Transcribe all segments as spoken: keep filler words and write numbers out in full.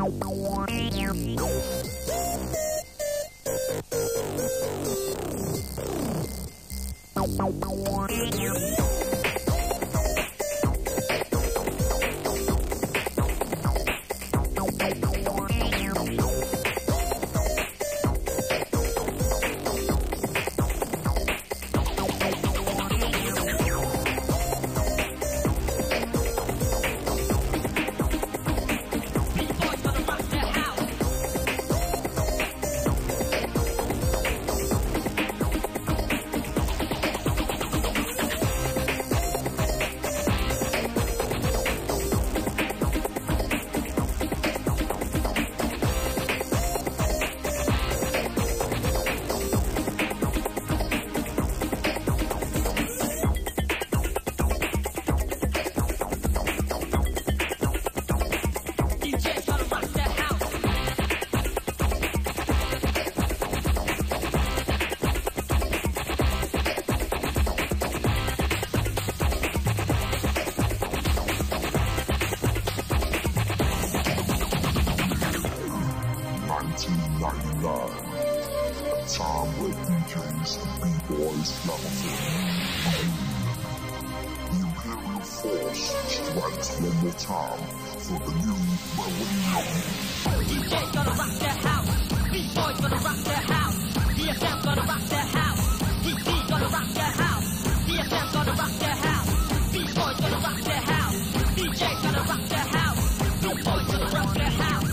nineteen ninety-nine, a time where D Js and B-boys laughing. The Imperial Force strikes one more time for the new millennium. D J's gonna rock the house, B-boys gonna rock the house, D F M gonna rock the house, T V gonna rock the house, D F M gonna rock the house, B-boys gonna rock the house, D J's gonna rock the house, B-boys gonna rock the house.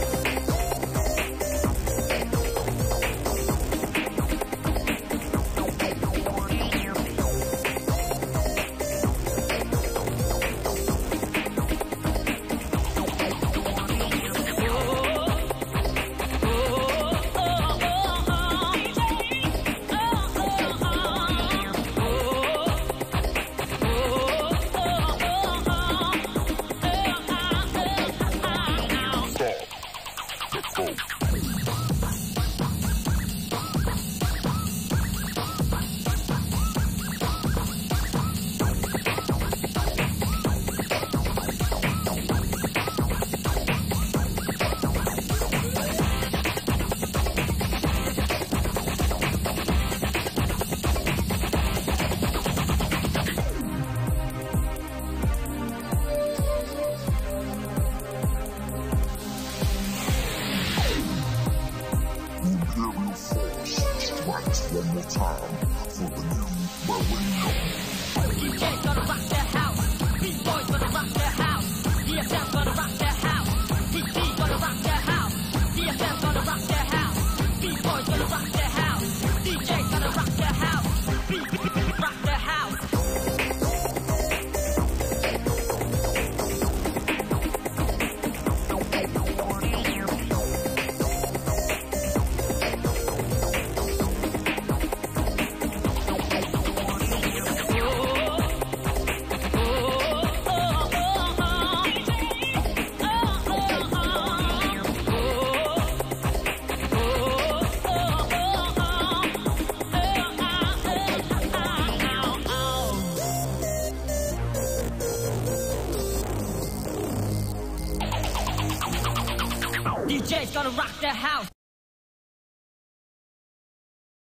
One more time for the new millennium. D J's gonna rock the house, B-boys gonna rock the house, D F M gonna rock the house, T V gonna rock the house, D F M gonna rock the house, B-boys gonna rock the house, D J's gonna rock the house, B-boys rock the house. D J's gonna rock the house.